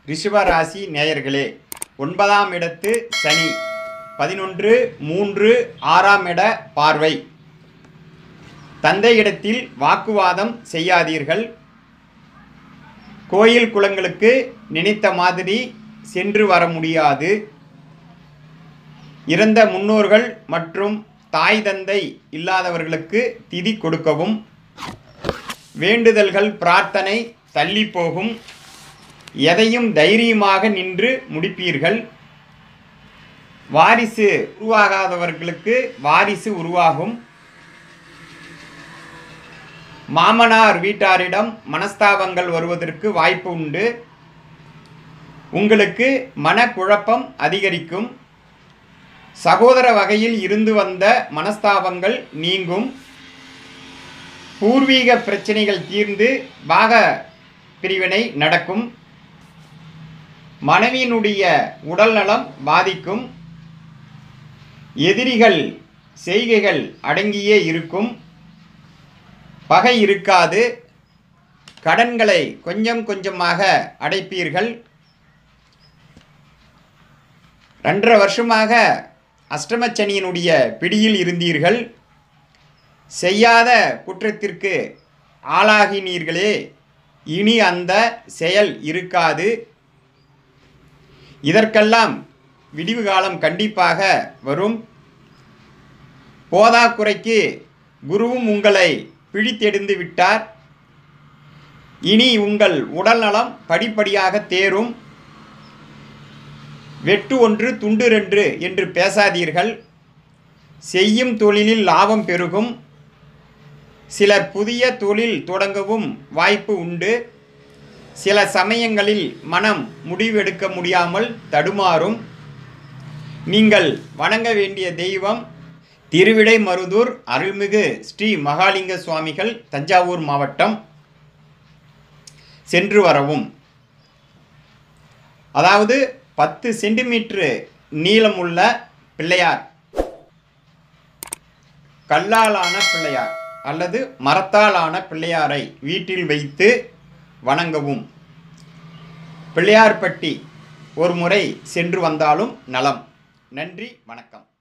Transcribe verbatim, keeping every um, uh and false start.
ரிஷபராசி நேயர்களே, ஒன்பதாம் இடத்து சனி பதினொன்று மூன்று ஆறாம் இட பார்வை. தந்தையிடத்தில் வாக்குவாதம் செய்யாதீர்கள். கோயில் குளங்களுக்கு நினைத்த மாதிரி சென்று வர முடியாது. இறந்த முன்னோர்கள் மற்றும் தாய் தந்தை இல்லாதவர்களுக்கு திதி கொடுக்கவும். வேண்டுதல்கள் பிரார்த்தனை தள்ளி போகும். எதையும் தைரியமாக நின்று முடிப்பீர்கள். வாரிசு உருவாகாதவர்களுக்கு வாரிசு உருவாகும். மாமனார் வீட்டாரிடம் மனஸ்தாபங்கள் வருவதற்கு வாய்ப்பு உண்டு. உங்களுக்கு மனக்குழப்பம் அதிகரிக்கும். சகோதர வகையில் இருந்து வந்த மனஸ்தாபங்கள் நீங்கும். பூர்வீக பிரச்சனைகள் தீர்ந்து பாக பிரிவினை நடக்கும். மனைவியினுடைய உடல்நலம் பாதிக்கும். எதிரிகள் செய்கைகள் அடங்கியே இருக்கும். பகை இருக்காது. கடன்களை கொஞ்சம் கொஞ்சமாக அடைப்பீர்கள். ரெண்டரை வருஷமாக அஷ்டமச்சனியினுடைய பிடியில் இருந்தீர்கள். செய்யாத குற்றத்திற்கு ஆளாகினீர்களே, இனி அந்த செயல் இருக்காது. இதற்கெல்லாம் விடிவு காலம் கண்டிப்பாக வரும். போதாக்குறைக்கு குருவும் உங்களை பிழித்தெடுந்து விட்டார். இனி உங்கள் உடல்நலம் படிப்படியாக தேரும். வெட்டு ஒன்று துண்டு ரெண்டு என்று பேசாதீர்கள். செய்யும் தொழிலில் லாபம் பெருகும். சிலர் புதிய தொழில் தொடங்கவும் வாய்ப்பு உண்டு. சில சமயங்களில் மனம் முடிவெடுக்க முடியாமல் தடுமாறும். நீங்கள் வணங்க வேண்டிய தெய்வம் திருவிடைமருதூர் அருள்மிகு ஸ்ரீ மகாலிங்க சுவாமிகள், தஞ்சாவூர் மாவட்டம். சென்று வரவும். அதாவது பத்து சென்டிமீட்டரு நீளமுள்ள பிள்ளையார், கல்லாலான பிள்ளையார் அல்லது மரத்தாலான பிள்ளையாரை வீட்டில் வைத்து வணங்கவும். பிள்ளையார்பட்டி ஒரு முறை சென்று வந்தாலும் நலம். நன்றி, வணக்கம்.